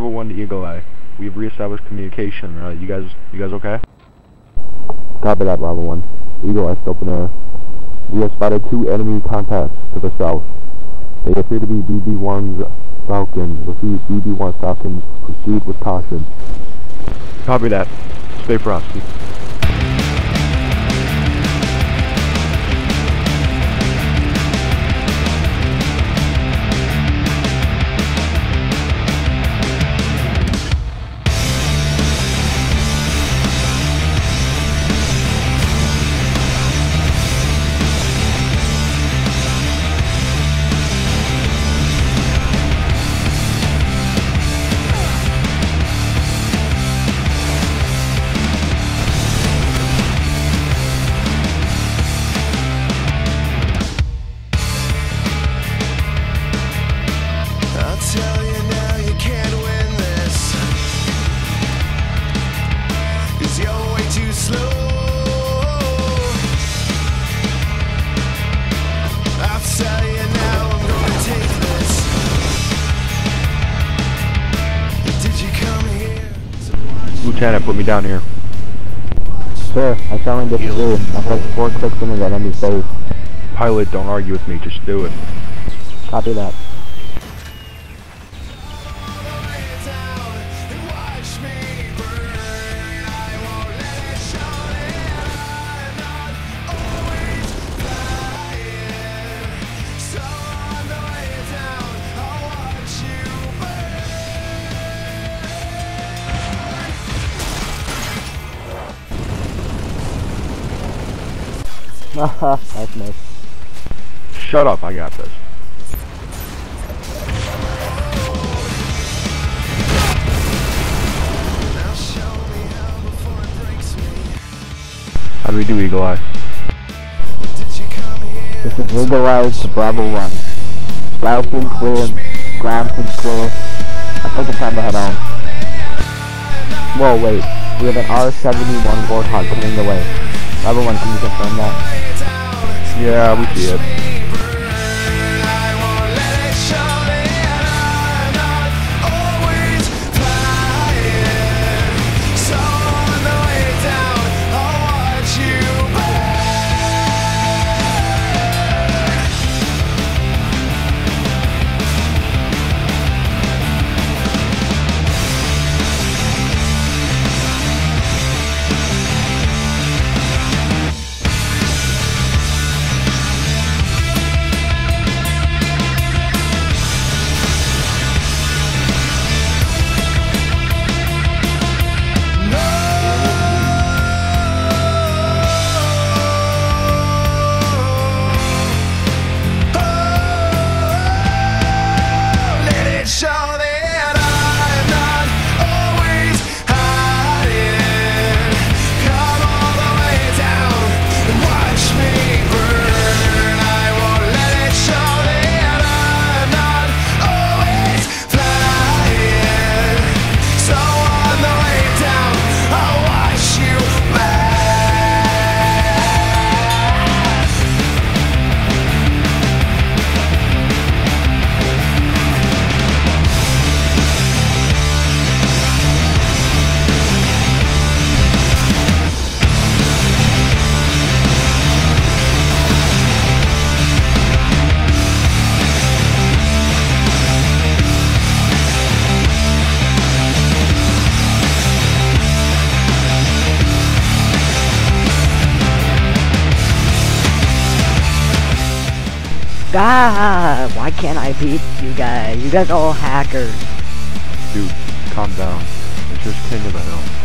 Bravo 1 to Eagle Eye. We've reestablished communication. You guys okay? Copy that, Bravo 1. Eagle Eye, open air. We have spotted 2 enemy contacts to the south. They appear to be BB-1's Falcons. Repeat, BB-1 Falcons. Proceed with caution. Copy that. Stay frosty. Lieutenant, put me down here. Sir, I strongly disagree. I pressed 4 clicks into that enemy face. Pilot, don't argue with me, just do it. Copy that. Haha, that's nice. Shut up, I got this. How do we do, Eagle Eye? This is Eagle Eye to Bravo 1. Falcon clear, ground clear. I think it's time to head on. Whoa, wait. We have an R-71 Warthog coming the way. Bravo 1, can you confirm that? Yeah, we see it. God, why can't I beat you guys? You guys are all hackers. Dude, calm down. It's just King of the Hill.